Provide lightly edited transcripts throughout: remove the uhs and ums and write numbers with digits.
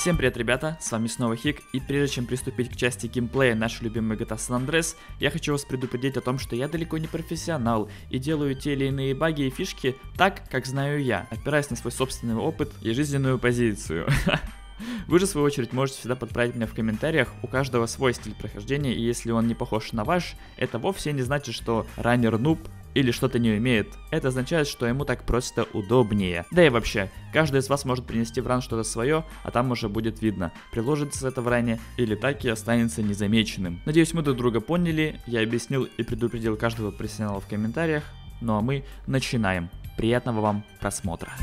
Всем привет, ребята, с вами снова Хик, и прежде чем приступить к части геймплея нашей любимой GTA San Andreas, я хочу вас предупредить о том, что я далеко не профессионал и делаю те или иные баги и фишки так, как знаю я, опираясь на свой собственный опыт и жизненную позицию. Вы же, в свою очередь, можете всегда подправить меня в комментариях, у каждого свой стиль прохождения, и если он не похож на ваш, это вовсе не значит, что раннер нуб или что-то не умеет. Это означает, что ему так просто удобнее. Да и вообще, каждый из вас может принести в ран что-то свое, а там уже будет видно, приложится это в ране или так и останется незамеченным. Надеюсь, мы друг друга поняли, я объяснил и предупредил каждого профессионала в комментариях, ну а мы начинаем. Приятного вам просмотра.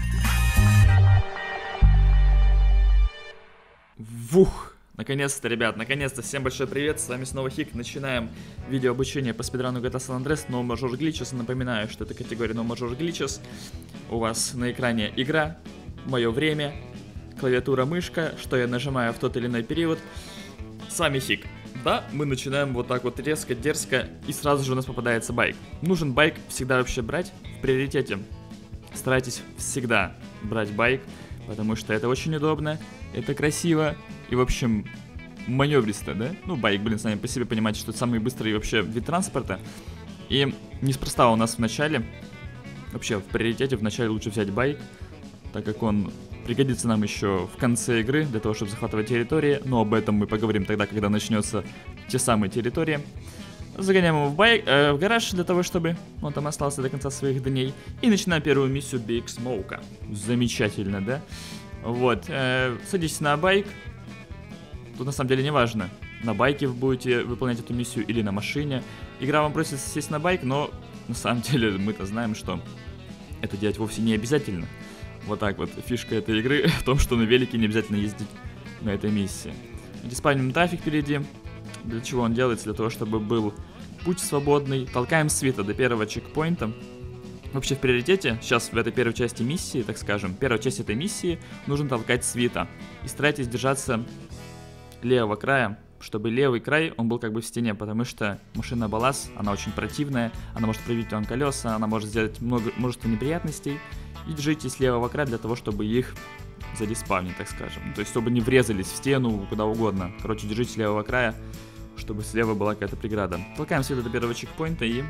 Вух! Наконец-то, ребят, наконец-то, всем большой привет, с вами снова Хик, начинаем видео обучение по спидрану GTA San Andreas No Major Glitches, напоминаю, что это категория No Major Glitches, у вас на экране игра, мое время, клавиатура, мышка, что я нажимаю в тот или иной период, с вами Хик. Да, мы начинаем вот так вот резко, дерзко, и сразу же у нас попадается байк. Нужен байк всегда вообще брать в приоритете, старайтесь всегда брать байк, потому что это очень удобно, это красиво и, в общем, маневристо, да? Ну, байк, блин, сами по себе понимаете, что это самый быстрый вообще вид транспорта. И неспроста у нас в начале, вообще в приоритете, в начале лучше взять байк, так как он пригодится нам еще в конце игры, для того, чтобы захватывать территории. Но об этом мы поговорим тогда, когда начнется те самые территории. Загоняем его в гараж для того, чтобы он там остался до конца своих дней. И начинаем первую миссию Big Smoke. Замечательно, да? Вот, садитесь на байк. Тут на самом деле не важно, на байке вы будете выполнять эту миссию или на машине. Игра вам просит сесть на байк, но на самом деле мы-то знаем, что это делать вовсе не обязательно. Вот так вот, фишка этой игры в том, что на велике не обязательно ездить на этой миссии. Диспаним трафик впереди. Для чего он делается? Для того, чтобы был путь свободный. Толкаем свита до первого чекпоинта. Вообще в приоритете, сейчас в этой первой части миссии, так скажем, первая часть этой миссии, нужно толкать свита. И старайтесь держаться левого края, чтобы левый край, он был как бы в стене, потому что машина Балас, она очень противная, она может пробить вам колеса, она может сделать множество неприятностей. И держитесь левого края для того, чтобы их задиспавнить, так скажем. То есть, чтобы не врезались в стену, куда угодно. Короче, держитесь левого края, чтобы слева была какая-то преграда. Толкаем свита до первого чекпоинта и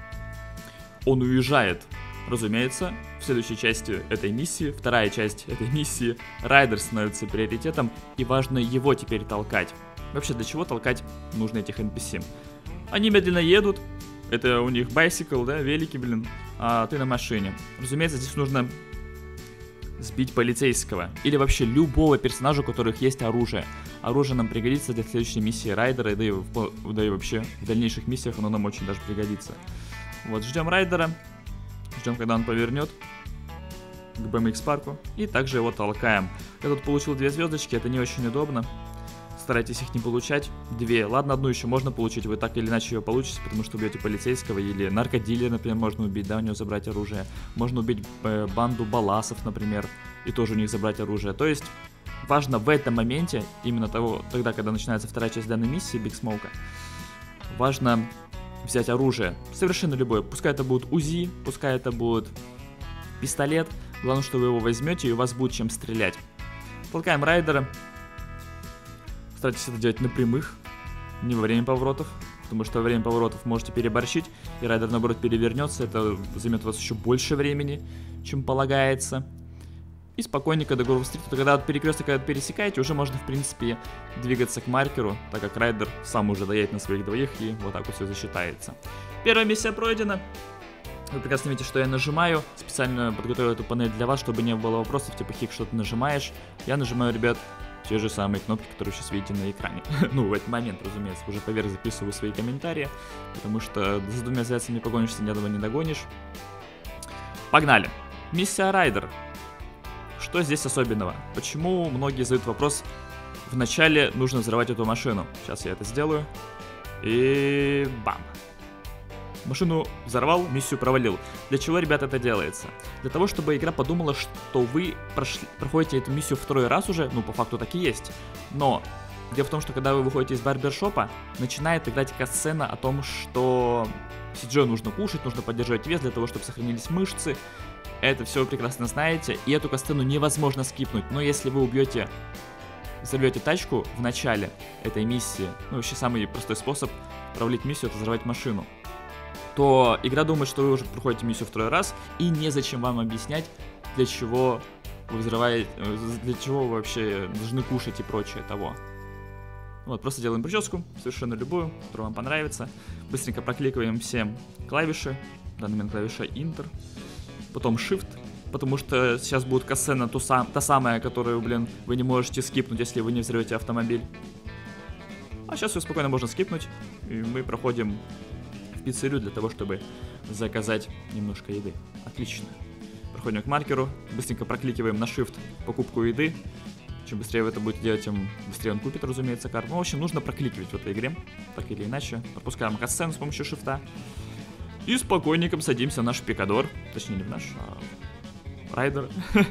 он уезжает. Разумеется, в следующей части этой миссии, вторая часть этой миссии, райдер становится приоритетом, и важно его теперь толкать. Вообще, для чего толкать нужно этих NPC? Они медленно едут, это у них bicycle, да, велики, блин, а ты на машине. Разумеется, здесь нужно сбить полицейского, или вообще любого персонажа, у которых есть оружие. Оружие нам пригодится для следующей миссии райдера, да и вообще в дальнейших миссиях оно нам очень даже пригодится. Вот, ждем райдера. Ждем, когда он повернет к BMX парку. И также его толкаем. Я тут получил 2 звездочки, это не очень удобно. Старайтесь их не получать. 2. Ладно, одну еще можно получить, вы так или иначе ее получите, потому что убьете полицейского или наркодилера, например, можно убить, да, у него забрать оружие. Можно убить банду баласов, например, и тоже у них забрать оружие. То есть важно в этом моменте, именно тогда, когда начинается вторая часть данной миссии Big Smoke, важно взять оружие, совершенно любое, пускай это будет УЗИ, пускай это будет пистолет, главное, что вы его возьмете и у вас будет чем стрелять. Толкаем райдера, старайтесь это делать на прямых, не во время поворотов, потому что во время поворотов можете переборщить, и райдер, наоборот, перевернется, это займет у вас еще больше времени, чем полагается. И спокойненько до Гроув-стрит, когда от перекрестка, когда пересекаете, уже можно, в принципе, двигаться к маркеру, так как райдер сам уже доедет на своих двоих, и вот так вот все засчитается. Первая миссия пройдена. Вы прекрасно видите, что я нажимаю. Специально подготовил эту панель для вас, чтобы не было вопросов, типа, Хик, что ты нажимаешь. Я нажимаю, ребят, те же самые кнопки, которые сейчас видите на экране. Ну, в этот момент, разумеется, уже поверх записываю свои комментарии, потому что с 2 зайцами не погонишься, ни одного не догонишь. Погнали. Миссия райдер. Что здесь особенного? Почему многие задают вопрос, вначале нужно взорвать эту машину? Сейчас я это сделаю. И бам. Машину взорвал, миссию провалил. Для чего, ребята, это делается? Для того, чтобы игра подумала, что вы проходите эту миссию 2-й раз уже, ну, по факту так и есть. Но дело в том, что когда вы выходите из барбершопа, начинает играть катсцена о том, что CJ нужно кушать, нужно поддерживать вес для того, чтобы сохранились мышцы. Это все вы прекрасно знаете, и эту катсцену невозможно скипнуть. Но если вы убьете взорвете тачку в начале этой миссии, ну вообще самый простой способ провалить миссию — это взорвать машину, то игра думает, что вы уже проходите миссию второй раз, и незачем вам объяснять, для чего вы взрываете, для чего вы вообще должны кушать и прочее того. Вот, просто делаем прическу, совершенно любую, которая вам понравится. Быстренько прокликиваем все клавиши. В данный момент клавиша Enter. Потом Shift, потому что сейчас будет катсцена та самая, которую, блин, вы не можете скипнуть, если вы не взрывете автомобиль. А сейчас ее спокойно можно скипнуть, и мы проходим в пиццерию для того, чтобы заказать немножко еды. Отлично. Проходим к маркеру, быстренько прокликиваем на Shift покупку еды. Чем быстрее вы это будете делать, тем быстрее он купит, разумеется, карту. Ну, в общем, нужно прокликивать в этой игре, так или иначе. Пропускаем катсцену с помощью шифта. И спокойненько садимся в наш пикадор. Точнее, не в наш, а райдер.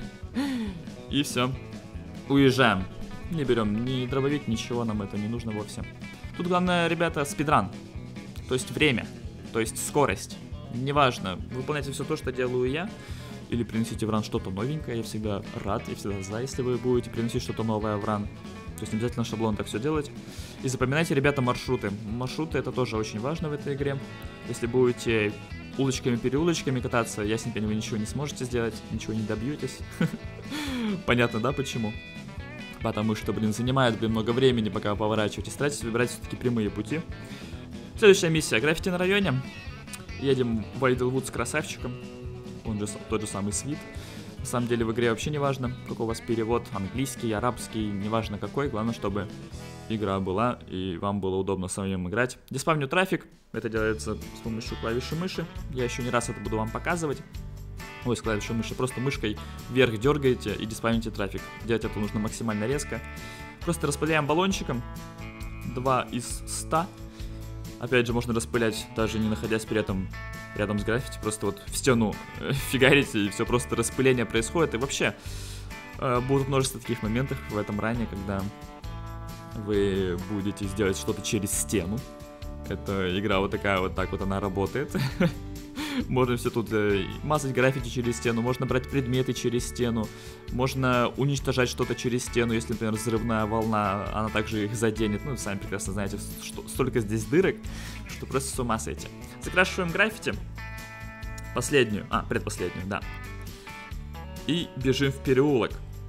И все. Уезжаем. Не берем ни дробовик, ничего, нам это не нужно вовсе. Тут главное, ребята, спидран. То есть время, то есть скорость. Неважно, выполняйте все то, что делаю я. Или приносите в ран что-то новенькое, я всегда рад, я всегда за, если вы будете приносить что-то новое в ран. То есть не обязательно шаблон так все делать. И запоминайте, ребята, маршруты. Маршруты — это тоже очень важно в этой игре. Если будете улочками-переулочками кататься, ясно, вы ничего не сможете сделать, ничего не добьетесь. Понятно, да, почему? Потому что, блин, занимает, много времени, пока вы поворачиваетесь. Старайтесь выбирать все-таки прямые пути. Следующая миссия. Граффити на районе. Едем в Айдлвуд с красавчиком. Он же тот же самый Свит. На самом деле в игре вообще не важно, какой у вас перевод, английский, арабский, неважно какой, главное, чтобы игра была и вам было удобно самим играть. Диспавню трафик, это делается с помощью клавиши мыши, я еще не раз это буду вам показывать. Ой, с клавишей мыши, просто мышкой вверх дергаете и диспавните трафик. Делать это нужно максимально резко. Просто распыляем баллончиком, 2 из 100. Опять же, можно распылять, даже не находясь при этом рядом с граффити, просто вот в стену фигарите, и все, просто распыление происходит. И вообще, будут множество таких моментов в этом ране, когда вы будете сделать что-то через стену. Эта игра вот такая вот, так вот она работает. Можно все тут мазать граффити через стену, можно брать предметы через стену, можно уничтожать что-то через стену, если, например, взрывная волна, она также их заденет. Ну, сами прекрасно знаете, что столько здесь дырок, что просто с ума сойти. Закрашиваем граффити, предпоследнюю, да, и бежим в переулок.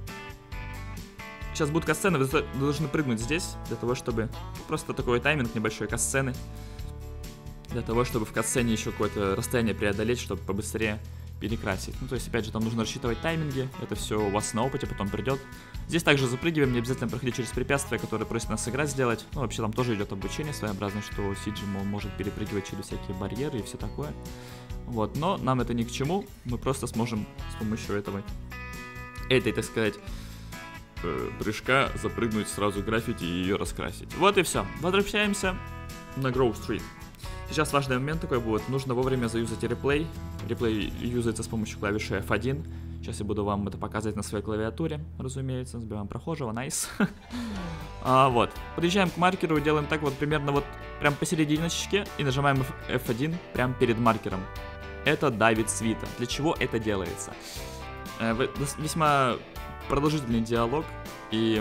Сейчас будут катсцены, вы должны прыгнуть здесь, для того, чтобы... Просто такой тайминг небольшой катсцены. Для того, чтобы в катсцене еще какое-то расстояние преодолеть, чтобы побыстрее перекрасить. Ну, то есть, опять же, там нужно рассчитывать тайминги. Это все у вас на опыте потом придет. Здесь также запрыгиваем, не обязательно проходить через препятствия, которые просят нас сыграть сделать. Ну, вообще, там тоже идет обучение своеобразное, что Сиджи может перепрыгивать через всякие барьеры и все такое. Вот, но нам это ни к чему. Мы просто сможем с помощью этой, так сказать, прыжка запрыгнуть сразу в граффити и ее раскрасить. Вот и все. Возвращаемся на Гроув-стрит. Сейчас важный момент такой будет. Нужно вовремя заюзать реплей. Реплей юзается с помощью клавиши F1. Сейчас я буду вам это показывать на своей клавиатуре, разумеется. Сбиваем прохожего, найс. Вот. Подъезжаем к маркеру и делаем так вот примерно вот прям посерединочке. И нажимаем F1 прям перед маркером. Это давит Свита. Для чего это делается? Весьма продолжительный диалог. И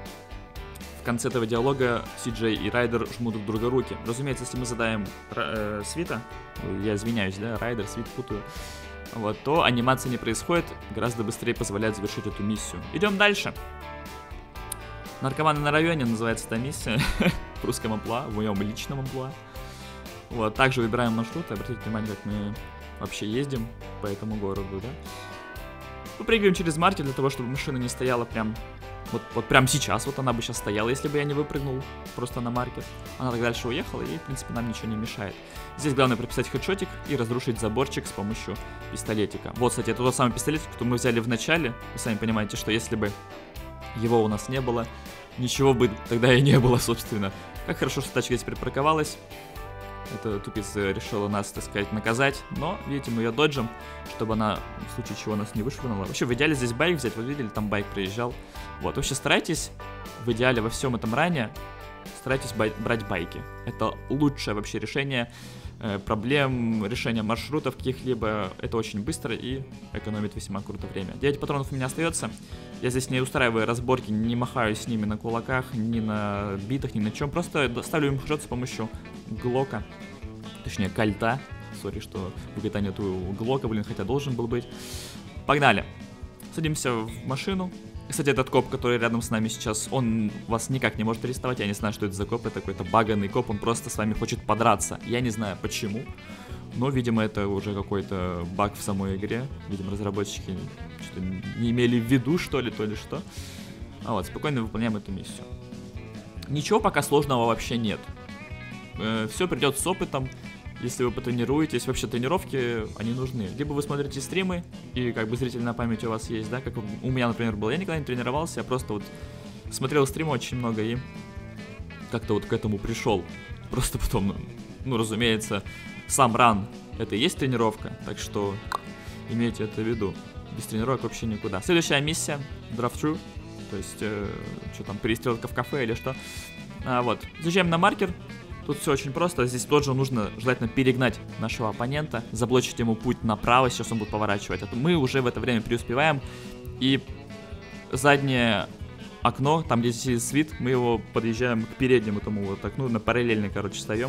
в конце этого диалога Си-Джей и Райдер жмут друг друга руки. Разумеется, если мы задаем Свита, я извиняюсь, да, Райдер, Свит путаю, вот, то анимация не происходит, гораздо быстрее позволяет завершить эту миссию. Идем дальше. Наркоманы на районе называется эта миссия. В русском амплуа, в моем личном амплуа. Вот, также выбираем маршрут. Обратите внимание, как мы вообще ездим по этому городу, да. Выпрыгиваем через маркер для того, чтобы машина не стояла прям... Вот прям сейчас, вот она бы сейчас стояла, если бы я не выпрыгнул просто на маркер. Она так дальше уехала, и, в принципе, нам ничего не мешает. Здесь главное прописать хедшотик и разрушить заборчик с помощью пистолетика. Вот, кстати, это тот самый пистолетик, который мы взяли в начале. Вы сами понимаете, что если бы его у нас не было, ничего бы тогда и не было, собственно. Как хорошо, что тачка теперь парковалась. Это тупица решила нас, так сказать, наказать. Но, видите, мы ее доджим, чтобы она в случае чего нас не вышвырнула. Вообще, в идеале здесь байк взять. Вы видели, там байк проезжал. Вот, вообще старайтесь в идеале во всем этом ране старайтесь брать байки. Это лучшее вообще решение проблем, решение маршрутов каких-либо. Это очень быстро и экономит весьма круто время. 9 патронов у меня остается. Я здесь не устраиваю разборки, не махаю с ними на кулаках, ни на битах, ни на чем. Просто ставлю им хедшот с помощью глока. Точнее, кольта. Сори, что в GTA нету глока, блин, хотя должен был быть. Погнали. Садимся в машину. Кстати, этот коп, который рядом с нами сейчас, он вас никак не может арестовать. Я не знаю, что это за коп. Это какой-то баганный коп. Он просто с вами хочет подраться. Я не знаю почему. Но, видимо, это уже какой-то баг в самой игре. Видимо, разработчики что-то не имели в виду, что ли, то ли что. А вот, спокойно выполняем эту миссию. Ничего пока сложного вообще нет. Все придет с опытом. Если вы потренируетесь, вообще тренировки, они нужны. Либо вы смотрите стримы, и как бы зрительная память у вас есть, да, как у меня, например, было. Я никогда не тренировался, я просто вот смотрел стримы очень много и как-то вот к этому пришел. Просто потом, ну, разумеется, сам ран — это и есть тренировка, так что имейте это в виду. Без тренировок вообще никуда. Следующая миссия — drive-thru, то есть, что там, перестрелка в кафе или что. Вот, заезжаем на маркер. Тут все очень просто, здесь тоже нужно желательно перегнать нашего оппонента, заблочить ему путь направо, сейчас он будет поворачивать. Это мы уже в это время преуспеваем, и заднее окно, там где сидит свит, мы его подъезжаем к переднему этому вот окну, на параллельно, короче, встаем,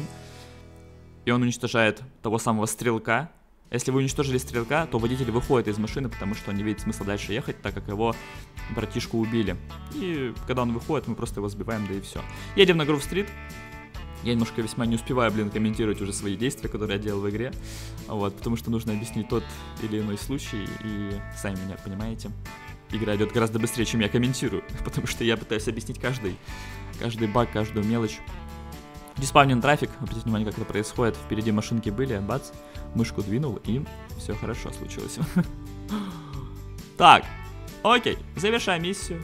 и он уничтожает того самого стрелка. Если вы уничтожили стрелка, то водитель выходит из машины, потому что он не видит смысла дальше ехать, так как его братишку убили. И когда он выходит, мы просто его сбиваем, да и все. Едем на Гроув-стрит. Я немножко весьма не успеваю, блин, комментировать уже свои действия, которые я делал в игре. Вот, потому что нужно объяснить тот или иной случай, и сами меня понимаете. Игра идет гораздо быстрее, чем я комментирую, потому что я пытаюсь объяснить каждый баг, каждую мелочь. Диспавнен трафик, обратите внимание, как это происходит. Впереди машинки были, бац, мышку двинул, и все хорошо случилось. Так, окей, завершаем миссию.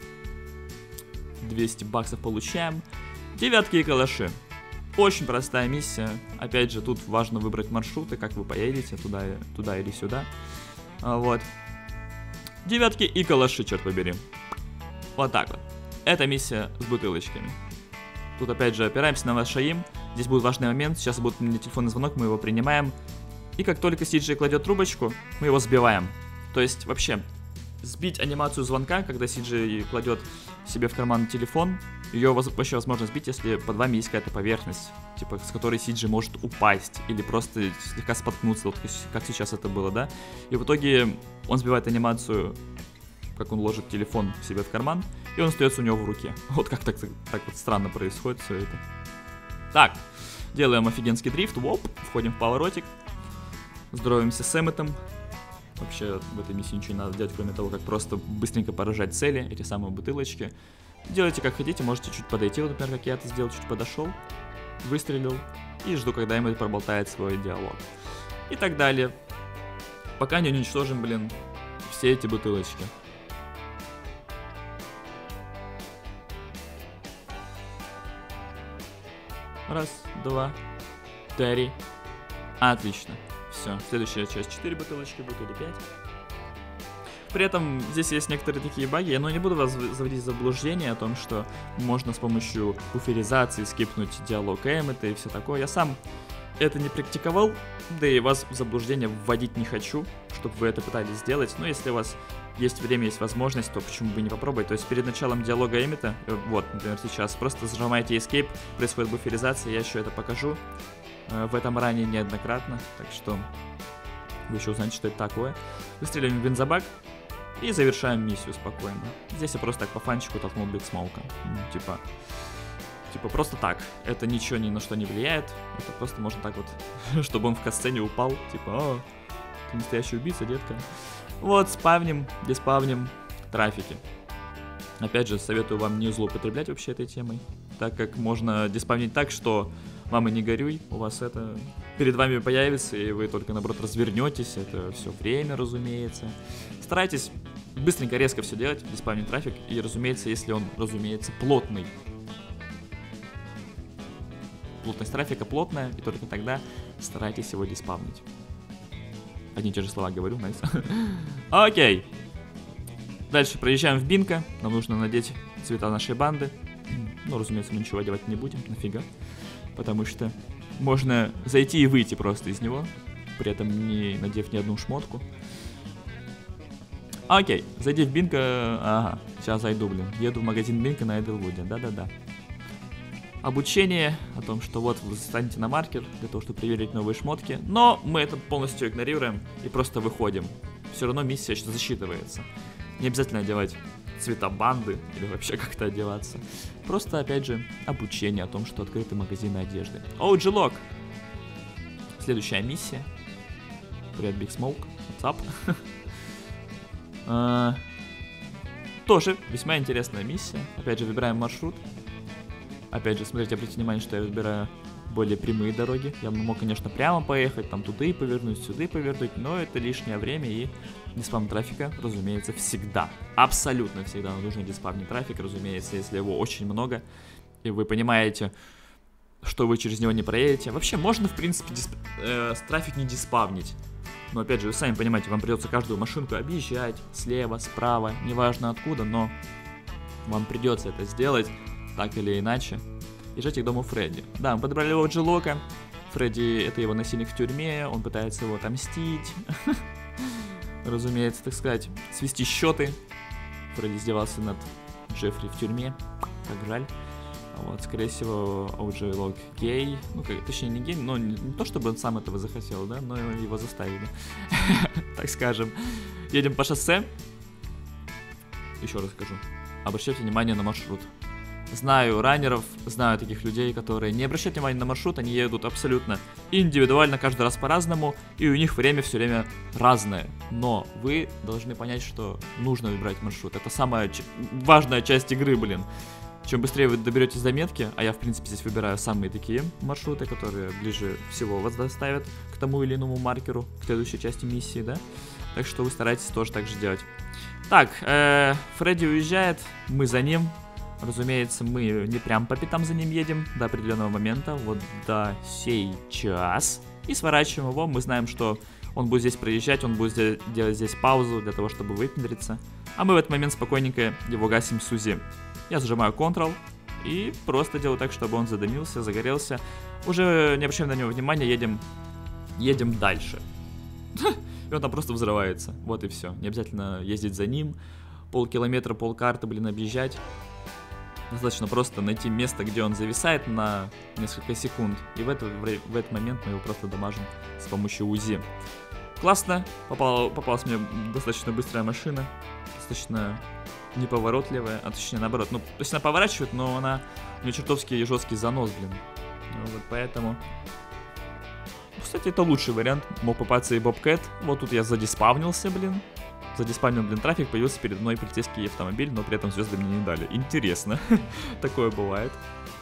200 баксов получаем. Девятки и калаши. Очень простая миссия. Опять же, тут важно выбрать маршруты, как вы поедете, туда или сюда. Вот. Девятки и калаши, черт побери. Вот так вот. Это миссия с бутылочками. Тут опять же опираемся на ваш шаим. Здесь будет важный момент. Сейчас будет мне телефонный звонок, мы его принимаем. И как только CJ кладет трубочку, мы его сбиваем. То есть вообще сбить анимацию звонка, когда CJ кладет себе в карман телефон, ее вообще возможно сбить, если под вами есть какая-то поверхность, типа с которой CJ может упасть или просто слегка споткнуться, вот как сейчас это было, да. И в итоге он сбивает анимацию, как он ложит телефон к себе в карман, и он остается у него в руке. Вот как так вот странно происходит все это. Так, делаем офигенский дрифт, воп, входим в поворотик, здороваемся с Эмметом. Вообще в этой миссии ничего не надо делать, кроме того, как просто быстренько поражать цели, эти самые бутылочки. Делайте как хотите, можете чуть подойти, вот, например, как я это сделал, чуть подошел, выстрелил и жду, когда Эммет проболтает свой диалог. И так далее. Пока не уничтожим, блин, все эти бутылочки. Раз, два, три. Отлично. Все, следующая часть 4 бутылочки будет или 5. При этом здесь есть некоторые такие баги, но не буду вас заводить в заблуждение о том, что можно с помощью буферизации скипнуть диалог Эммета и все такое. Я сам это не практиковал, да и вас в заблуждение вводить не хочу, чтобы вы это пытались сделать. Но если у вас есть время, есть возможность, то почему бы не попробовать. То есть перед началом диалога Эммета, вот, например, сейчас просто зажимаете Escape, происходит буферизация, я еще это покажу. В этом ранее неоднократно, так что вы еще узнаете, что это такое. Выстреливаем в бензобак и завершаем миссию спокойно. Здесь я просто так по фанчику толкнул Биг Смоука. Типа просто так. Это ничего ни на что не влияет. Это просто можно так вот, чтобы он в катсцене упал. Типа, о, ты настоящий убийца, детка. Вот, спавним, диспавним трафики. Опять же, советую вам не злоупотреблять вообще этой темой, так как можно диспавнить так, что мама, не горюй, у вас это перед вами появится, и вы только, наоборот, развернетесь. Это все время, разумеется. Старайтесь быстренько, резко все делать, диспавнить трафик. И, разумеется, если он, разумеется, плотный. Плотность трафика плотная, и только тогда старайтесь его диспавнить. Одни и те же слова говорю, найс. Окей. Дальше проезжаем в Бинго. Нам нужно надеть цвета нашей банды. Но, разумеется, мы ничего одевать не будем, нафига. Потому что можно зайти и выйти просто из него, при этом не надев ни одну шмотку. Окей, зайди в Бинго. Ага, сейчас зайду, блин. Еду в магазин Бинго на Эдлвуде, да-да-да. Обучение о том, что вот вы станете на маркер для того, чтобы проверить новые шмотки. Но мы это полностью игнорируем и просто выходим. Все равно миссия что засчитывается. Не обязательно одевать цвета банды или вообще как-то одеваться. Просто, опять же, обучение о том, что открыты магазины одежды. OG-Lock. Следующая миссия. Привет, Big Smoke. What's up? Тоже весьма интересная миссия. Опять же, выбираем маршрут. Опять же, смотрите, обратите внимание, что я выбираю более прямые дороги. Я мог, конечно, прямо поехать, там туда и повернуть, сюда и повернуть, но это лишнее время и не спам трафика, разумеется, всегда. Абсолютно всегда нужно диспавнить трафик, разумеется, если его очень много, и вы понимаете, что вы через него не проедете. Вообще, можно, в принципе, трафик не диспавнить. Но, опять же, вы сами понимаете, вам придется каждую машинку объезжать слева, справа, неважно откуда, но вам придется это сделать. Так или иначе, езжайте к дому Фредди. Да, мы подобрали его OG-Lock'а. Фредди — это его насильник в тюрьме, он пытается его отомстить. Разумеется, так сказать, свести счеты. Фредди издевался над Джеффри в тюрьме, как жаль. Вот, скорее всего, OG-Lock гей. Ну, точнее, не гей, но не то, чтобы он сам этого захотел, да, но его заставили. Так скажем. Едем по шоссе. Еще раз скажу. Обращайте внимание на маршрут. Знаю раннеров, знаю таких людей, которые не обращают внимания на маршрут, они едут абсолютно индивидуально, каждый раз по-разному, и у них время все время разное. Но вы должны понять, что нужно выбирать маршрут. Это самая важная часть игры, блин. Чем быстрее вы доберетесь до метки, а я, в принципе, здесь выбираю самые такие маршруты, которые ближе всего вас доставят к тому или иному маркеру, к следующей части миссии, да? Так что вы старайтесь тоже так же делать. Так, Фредди уезжает, мы за ним. Разумеется, мы не прям по пятам за ним едем до определенного момента, вот до сейчас. И сворачиваем его, мы знаем, что он будет здесь проезжать, он будет делать здесь паузу для того, чтобы выпендриться. А мы в этот момент спокойненько его гасим с УЗИ. Я зажимаю Ctrl и просто делаю так, чтобы он задымился, загорелся. Уже не обращаем на него внимания, едем дальше. И он там просто взрывается, вот и все. Не обязательно ездить за ним, полкилометра, полкарты, блин, объезжать. Достаточно просто найти место, где он зависает на несколько секунд, и в этот момент мы его просто дамажим с помощью УЗИ. Классно, попалась мне достаточно быстрая машина, достаточно неповоротливая, а точнее наоборот, ну, то есть она поворачивает, но у нее чертовски жесткий занос, блин. Ну, вот поэтому... Кстати, это лучший вариант, мог попасться и Бобкэт, вот тут я задиспавнился, блин. Задиспавнил, блин, трафик, появился передо мной полицейский автомобиль, но при этом звезды мне не дали. Интересно. Такое бывает.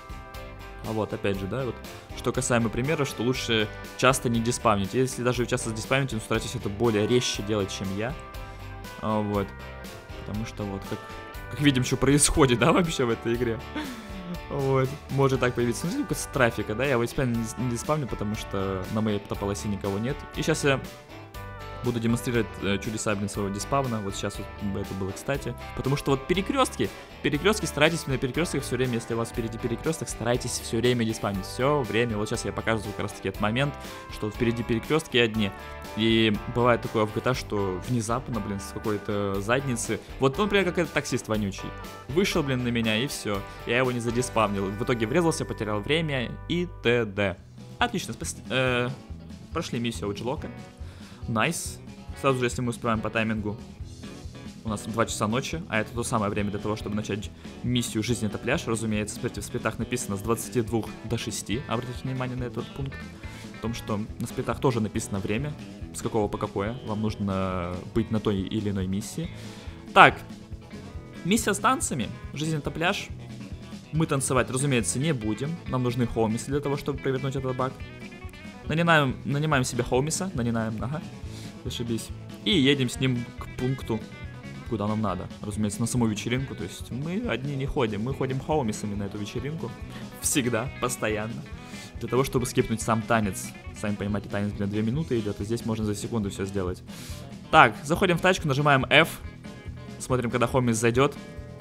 А вот, опять же, да, вот, что касаемо примера, что лучше часто не диспавнить. Если даже вы часто диспавните, то старайтесь это более резче делать, чем я. Вот. Потому что вот, как видим, что происходит, да, вообще в этой игре. Вот, может так появиться. Ну, с трафика, да, я его не диспавню, потому что на моей полосе никого нет. И сейчас я буду демонстрировать чудеса, блин, своего диспавна. Вот сейчас вот это было кстати. Потому что вот перекрестки, старайтесь на перекрестках все время, если у вас впереди перекресток, старайтесь все время диспавнить. Все время. Вот сейчас я показываю как раз таки этот момент, что впереди перекрестки одни. И бывает такое в GTA, что внезапно, блин, с какой-то задницы. Вот, например, как этот таксист вонючий. Вышел, блин, на меня, и все. Я его не задиспавнил. В итоге врезался, потерял время и т.д. Отлично, прошли миссию OG-Lock'а. Найс. Сразу же, если мы успеваем по таймингу, у нас 2 часа ночи, а это то самое время для того, чтобы начать миссию «Жизнь — это пляж». Разумеется, смотрите, в сплитах написано с 22 до 6. Обратите внимание на этот пункт. В том, что на сплитах тоже написано время, с какого по какое. Вам нужно быть на той или иной миссии. Так, миссия с танцами. «Жизнь — это пляж». Мы танцевать, разумеется, не будем. Нам нужны хоумисы для того, чтобы провернуть этот баг. Нанимаем себе хоумиса, ага, зашибись. И едем с ним к пункту, куда нам надо. Разумеется, на саму вечеринку, то есть мы одни не ходим, мы ходим хоумисами на эту вечеринку. Всегда, постоянно. Для того, чтобы скипнуть сам танец. Сами понимаете, танец, блин, 2 минуты идет, а здесь можно за секунду все сделать. Так, заходим в тачку, нажимаем F. Смотрим, когда хоумис зайдет.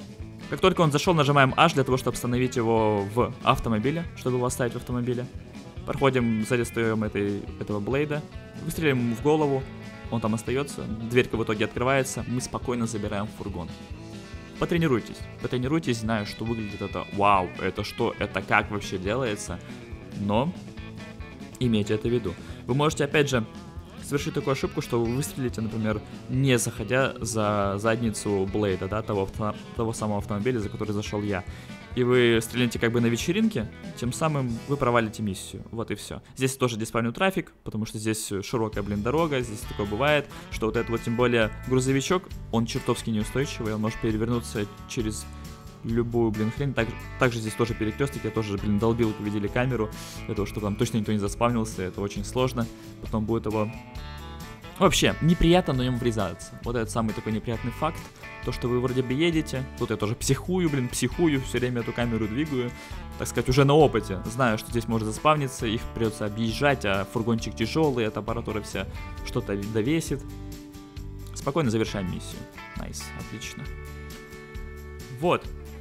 Как только он зашел, нажимаем H для того, чтобы остановить его в автомобиле, чтобы его оставить в автомобиле. Проходим, сзади стоим этого Блейда, выстрелим ему в голову, он там остается, дверька в итоге открывается, мы спокойно забираем фургон. Потренируйтесь, знаю, что выглядит это вау, это что, это как вообще делается, но имейте это в виду. Вы можете, опять же, совершить такую ошибку, что вы выстрелите, например, не заходя за задницу Блейда, да, того самого автомобиля, за который зашел я. И вы стреляете как бы на вечеринке, тем самым вы провалите миссию. Вот и все. Здесь тоже диспавню трафик, потому что здесь широкая, дорога, здесь такое бывает, что вот этот вот, тем более, грузовичок, он чертовски неустойчивый, он может перевернуться через любую, хрень. Также здесь тоже перекресток, я тоже, долбил, увидели камеру, для того, чтобы там точно никто не заспавнился, это очень сложно. Потом будет его... Вообще, неприятно на нем врезаться. Вот этот самый такой неприятный факт. То, что вы вроде бы едете, тут я тоже психую, все время эту камеру двигаю, так сказать, уже на опыте. Знаю, что здесь может заспавниться, их придется объезжать, а фургончик тяжелый, эта аппаратура вся что-то довесит. Спокойно завершаем миссию. Найс, отлично. Вот.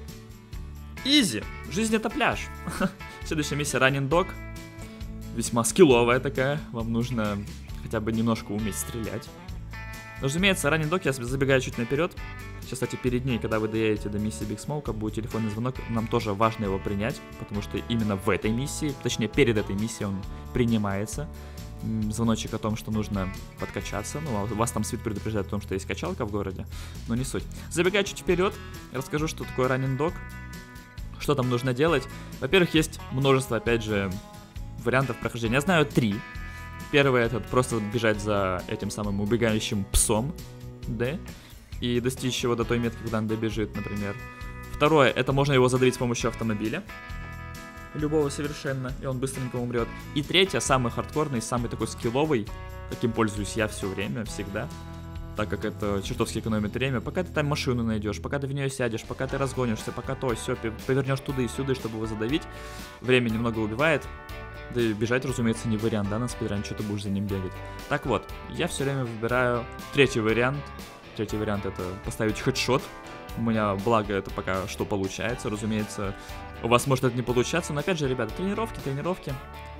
Изи. Жизнь — это пляж. Следующая миссия — Running Dog. Весьма скилловая такая. Вам нужно хотя бы немножко уметь стрелять. Разумеется, Running Dog, я забегаю чуть наперед. Сейчас, кстати, перед ней, когда вы доедете до миссии Big Smoke, будет телефонный звонок. Нам тоже важно его принять, потому что именно в этой миссии, точнее, перед этой миссией он принимается. Звоночек о том, что нужно подкачаться. Ну, а вас там свит предупреждает о том, что есть качалка в городе, но не суть. Забегая чуть вперед, расскажу, что такое Running Dog, что там нужно делать. Во-первых, есть множество, опять же, вариантов прохождения. Я знаю 3. Первый — это просто бежать за этим самым убегающим псом, да, и достичь его до той метки, куда он добежит, например. Второе — это можно его задавить с помощью автомобиля, любого совершенно, и он быстренько умрет. И третье, самый хардкорный, самый такой скилловый, каким пользуюсь я все время, всегда, так как это чертовски экономит время. Пока ты там машину найдешь, пока ты в нее сядешь, пока ты разгонишься, пока то, все, повернешь туда и сюда, чтобы его задавить, время немного убивает. Да и бежать, разумеется, не вариант, да, на спидране, что ты будешь за ним бегать. Так вот, я все время выбираю третий вариант. Третий вариант — это поставить хедшот. У меня, благо, это пока что получается, разумеется. У вас может это не получаться, но опять же, ребята, тренировки.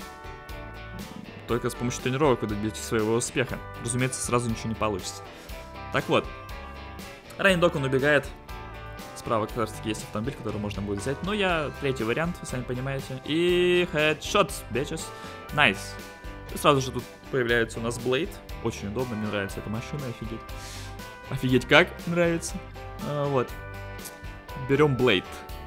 Только с помощью тренировок вы добьетесь своего успеха. Разумеется, сразу ничего не получится. Так вот, Running Dog, он убегает. Справа как раз таки есть автомобиль, который можно будет взять. Но я третий вариант, вы сами понимаете. И headshots, bitches. Nice. И сразу же тут появляется у нас Блейд. Очень удобно, мне нравится эта машина, офигеть. Офигеть как нравится. Вот. Берем Блейд.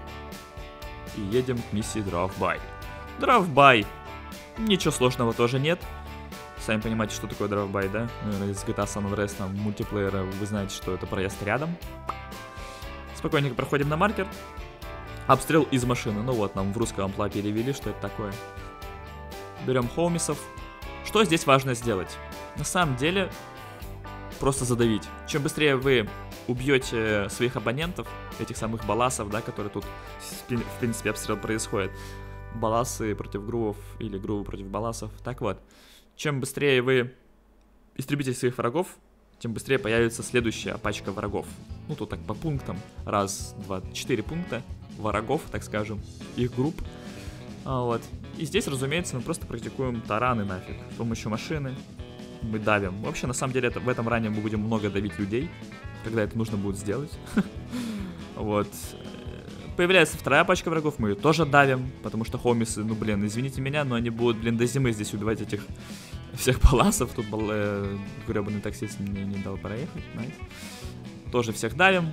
И едем к миссии Drive-by. Drive-by. Ничего сложного тоже нет. Сами понимаете, что такое Drive-by, да? Наверное, из GTA San Andreas, там, мультиплеера, вы знаете, что это проезд рядом. Спокойненько проходим на маркер. Обстрел из машины. Ну вот, нам в русском амплуа перевели, что это такое. Берем хоумисов. Что здесь важно сделать? На самом деле, просто задавить. Чем быстрее вы убьете своих оппонентов, этих самых баласов, да, которые тут, в принципе, обстрел происходит. Баласы против грувов или грувы против баласов. Так вот, чем быстрее вы истребите своих врагов, тем быстрее появится следующая пачка врагов. Ну, тут так по пунктам. 1, 2, 4 пункта врагов, так скажем, их групп. Вот. И здесь, разумеется, мы просто практикуем тараны нафиг. С помощью машины мы давим. Вообще, на самом деле, в этом ране мы будем много давить людей, когда это нужно будет сделать. Вот. Появляется вторая пачка врагов, мы ее тоже давим, потому что хомисы, ну, блин, извините меня, но они будут, блин, до зимы здесь убивать этих всех баласов. Тут гребаный таксист мне не дал проехать, найс. Тоже всех давим.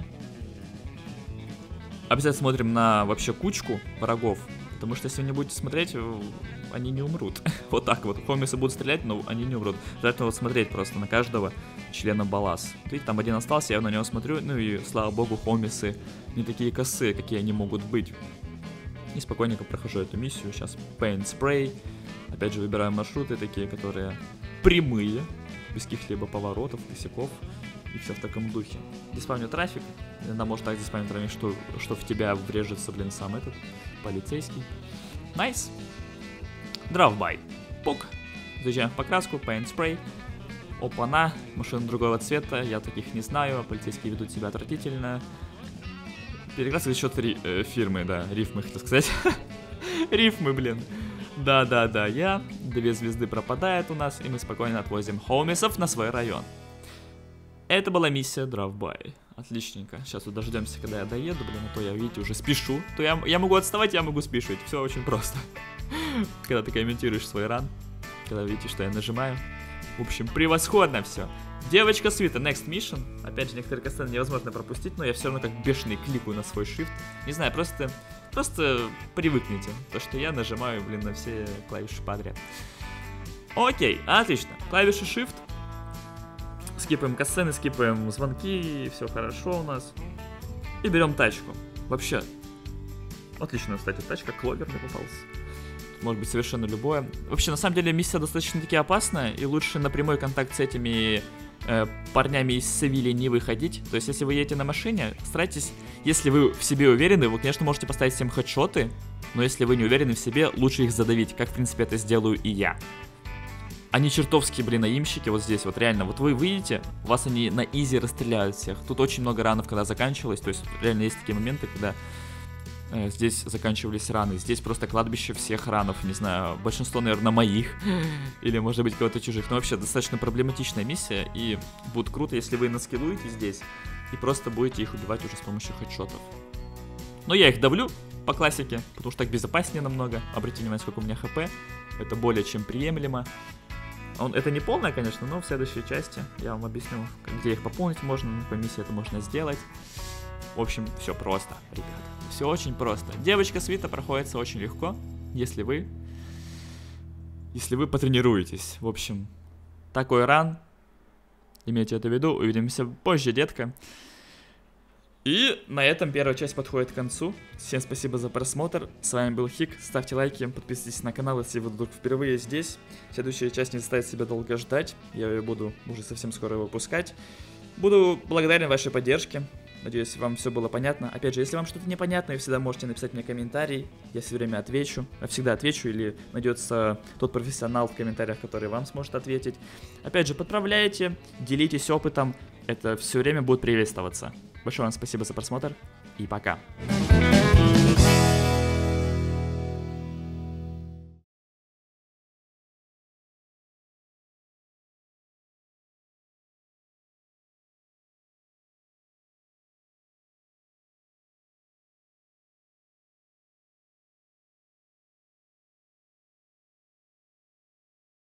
Обязательно смотрим на вообще кучку врагов, потому что если вы не будете смотреть, они не умрут. Вот так вот. Хомисы будут стрелять, но они не умрут. Обязательно вот смотреть просто на каждого члена балас. Видите, там один остался, я на него смотрю, ну и, слава богу, хомисы не такие косые, какие они могут быть. И спокойненько прохожу эту миссию. Сейчас Paint Spray. Опять же, выбираю маршруты такие, которые прямые, без каких-либо поворотов, косяков. И все в таком духе. Диспавню трафик. Иногда может так диспавнить трафик, что в тебя врежется, блин, сам этот полицейский. Найс. Drive-by. Пук. Заезжаем в покраску, Paint Spray. Опа-на. Машина другого цвета. Я таких не знаю. Полицейские ведут себя отвратительно. Перекраска за счет фирмы, да, рифмы, хотел сказать. Рифмы, блин. Да, 2 звезды пропадает у нас, и мы спокойно отвозим хоумисов на свой район. Это была миссия Дравбай. Отличненько. Сейчас вот дождемся, когда я доеду, блин, а то я, видите, уже спешу. То я могу отставать, я могу спешить. Все очень просто. Когда ты комментируешь свой ран, когда видите, что я нажимаю. В общем, превосходно все. Девочка Свита, Next Mission. Опять же, некоторые касцены невозможно пропустить, но я все равно как бешеный кликаю на свой shift. Не знаю, просто привыкните. То, что я нажимаю, блин, на все клавиши подряд. Окей, отлично. Клавиши shift. Скипаем касцены, скипаем звонки, все хорошо у нас. И берем тачку. Вообще, отличная, кстати, тачка, кловер мне попался. Может быть совершенно любое. Вообще, на самом деле, миссия достаточно-таки опасная, и лучше на прямой контакт с этими парнями из Севильи не выходить. То есть, если вы едете на машине, старайтесь, если вы в себе уверены, вы, конечно, можете поставить всем хедшоты, но если вы не уверены в себе, лучше их задавить, как, в принципе, это сделаю и я. Они чертовски, блин, наимщики вот здесь, вот реально, вот вы выйдете, вас они на изи расстреляют всех. Тут очень много ранов, когда заканчивалось, то есть реально есть такие моменты, когда здесь заканчивались раны. Здесь просто кладбище всех ранов, не знаю, большинство, наверное, моих, или, может быть, кого-то чужих. Но вообще, достаточно проблематичная миссия, и будет круто, если вы наскиллуете здесь, и просто будете их убивать уже с помощью хедшотов. Но я их давлю, по классике, потому что так безопаснее намного. Обратите внимание, сколько у меня хп, это более чем приемлемо. Это не полное, конечно, но в следующей части я вам объясню, где их пополнить можно, по миссии это можно сделать. В общем, все просто, ребята. Все очень просто. Девочка Свита проходится очень легко, если вы потренируетесь. В общем, такой ран. Имейте это в виду. Увидимся позже, детка. И на этом первая часть подходит к концу. Всем спасибо за просмотр. С вами был Хик. Ставьте лайки, подписывайтесь на канал, если вы вдруг впервые здесь. Следующая часть не заставит себя долго ждать. Я ее буду уже совсем скоро выпускать. Буду благодарен вашей поддержке. Надеюсь, вам все было понятно. Опять же, если вам что-то непонятно, вы всегда можете написать мне комментарий. Я все время отвечу. Я всегда отвечу, или найдется тот профессионал в комментариях, который вам сможет ответить. Опять же, подправляйте, делитесь опытом. Это все время будет приветствоваться. Большое вам спасибо за просмотр и пока.